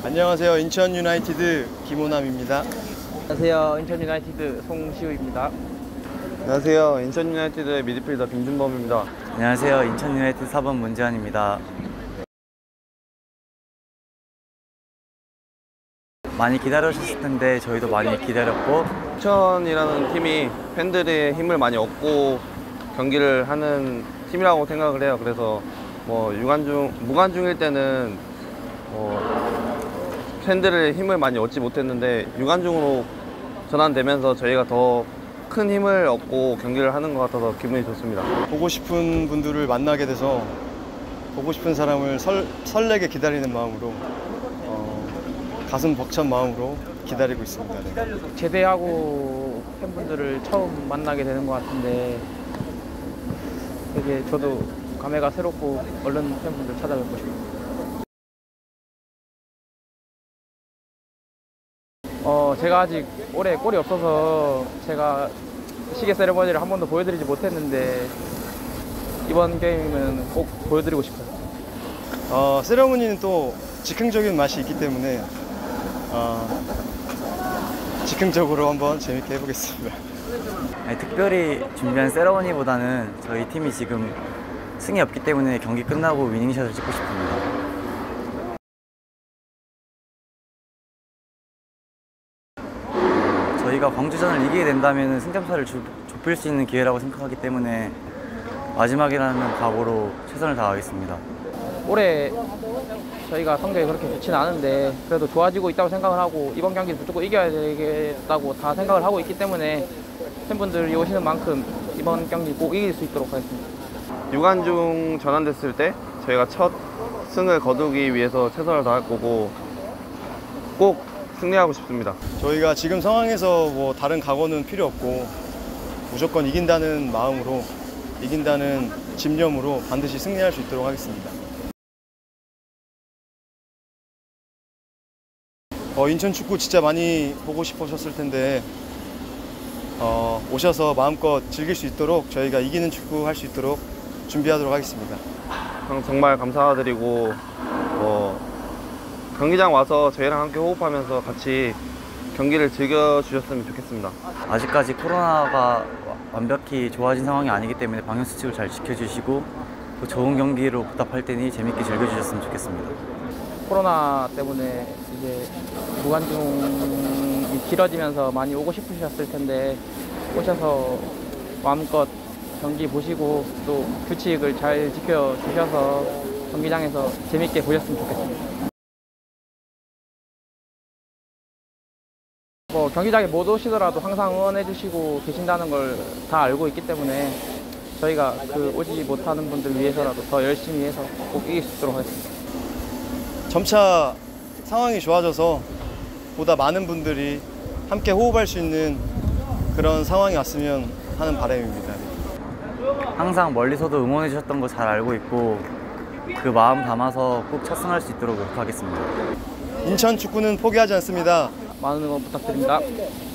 안녕하세요. 인천 유나이티드 김호남입니다. 안녕하세요. 인천 유나이티드 송시우입니다. 안녕하세요. 인천 유나이티드의 미드필더 빈준범입니다. 안녕하세요. 인천 유나이티드 4번 문재환입니다. 많이 기다려주셨을 텐데 저희도 많이 기다렸고, 인천이라는 팀이 팬들의 힘을 많이 얻고 경기를 하는 팀이라고 생각을 해요. 그래서 뭐 무관중일 때는 팬들의 힘을 많이 얻지 못했는데 유관중으로 전환되면서 저희가 더 큰 힘을 얻고 경기를 하는 것 같아서 기분이 좋습니다. 보고 싶은 분들을 만나게 돼서 보고 싶은 사람을 설레게 기다리는 마음으로 가슴 벅찬 마음으로 기다리고 있습니다. 네. 제대하고 팬분들을 처음 만나게 되는 것 같은데 되게 저도 감회가 새롭고 얼른 팬분들 찾아뵙고 싶어요. 제가 아직 올해 골이 없어서 제가 시계 세레머니를 한 번도 보여드리지 못했는데 이번 게임은 꼭 보여드리고 싶어요. 세레머니는 또 즉흥적인 맛이 있기 때문에 즉흥적으로 한번 재밌게 해보겠습니다. 아니, 특별히 준비한 세레머니보다는 저희 팀이 지금 승이 없기 때문에 경기 끝나고 위닝샷을 찍고 싶습니다. 저희가 광주전을 이기게 된다면 승점차를 좁힐 수 있는 기회라고 생각하기 때문에 마지막이라는 각오로 최선을 다하겠습니다. 올해 저희가 성적이 그렇게 좋지는 않은데 그래도 좋아지고 있다고 생각을 하고 이번 경기는 무조건 이겨야 되겠다고 다 생각을 하고 있기 때문에 팬분들이 오시는 만큼 이번 경기 꼭 이길 수 있도록 하겠습니다. 유관중 전환됐을 때 저희가 첫 승을 거두기 위해서 최선을 다할 거고 꼭 승리하고 싶습니다. 저희가 지금 상황에서 뭐 다른 각오는 필요 없고 무조건 이긴다는 마음으로, 이긴다는 집념으로 반드시 승리할 수 있도록 하겠습니다. 인천 축구 진짜 많이 보고 싶으셨을 텐데 오셔서 마음껏 즐길 수 있도록 저희가 이기는 축구 할 수 있도록 준비하도록 하겠습니다. 정말 감사드리고 경기장 와서 저희랑 함께 호흡하면서 같이 경기를 즐겨주셨으면 좋겠습니다. 아직까지 코로나가 완벽히 좋아진 상황이 아니기 때문에 방역수칙을 잘 지켜주시고 또 좋은 경기로 보답할 테니 재밌게 즐겨주셨으면 좋겠습니다. 코로나 때문에 이제 무관중이 길어지면서 많이 오고 싶으셨을 텐데 오셔서 마음껏 경기 보시고 또 규칙을 잘 지켜주셔서 경기장에서 재밌게 보셨으면 좋겠습니다. 경기장에 못 오시더라도 항상 응원해 주시고 계신다는 걸 다 알고 있기 때문에 저희가 오지 못하는 분들 위해서라도 더 열심히 해서 꼭 이길 수 있도록 하겠습니다. 점차 상황이 좋아져서 보다 많은 분들이 함께 호흡할 수 있는 그런 상황이 왔으면 하는 바람입니다. 항상 멀리서도 응원해 주셨던 거 잘 알고 있고 그 마음 담아서 꼭 첫 승할 수 있도록 노력하겠습니다. 인천 축구는 포기하지 않습니다. 많은 응원 부탁드립니다.